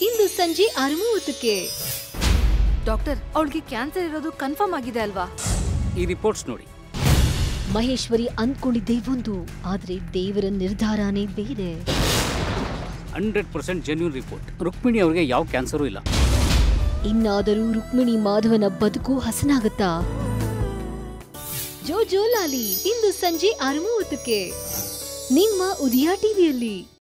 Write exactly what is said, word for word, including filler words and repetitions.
ಇಂದು ಸಂಜೆ ಆರು ಮೂವತ್ತಕ್ಕೆ. ಡಾಕ್ಟರ್, ಅವಳಿಗೆ ಕ್ಯಾನ್ಸರ್ ಇರೋದು ಕನ್ಫರ್ಮ್ ಆಗಿದೆ ಅಲ್ವಾ? ಈ ರಿಪೋರ್ಟ್ಸ್ ನೋಡಿ. ಮಹೇಶ್ವರಿ ಅಂದ್ಕೊಂಡಿದ್ದೇ ಒಂದು, ಆದ್ರೆ ದೇವರ ನಿರ್ಧಾರನೇ ಬೇರೆ. Hundred percent genuine report. Rukmini ಅವರಿಗೆ ಯಾವ ಕ್ಯಾನ್ಸರು ಇಲ್ಲ. ಇನ್ನಾದರೂ ರುಕ್ಮಿಣಿ ಮಾಧವನ ಬದುಕು ಹಸನಾಗತ್ತಾ? ಜೋ ಜೋ ಲಾಲಿ ಇಂದು ಸಂಜೆ ಆರು ಮೂವತ್ತಕ್ಕೆ ನಿಮ್ಮ ಉದಯ ಟಿವಿಯಲ್ಲಿ.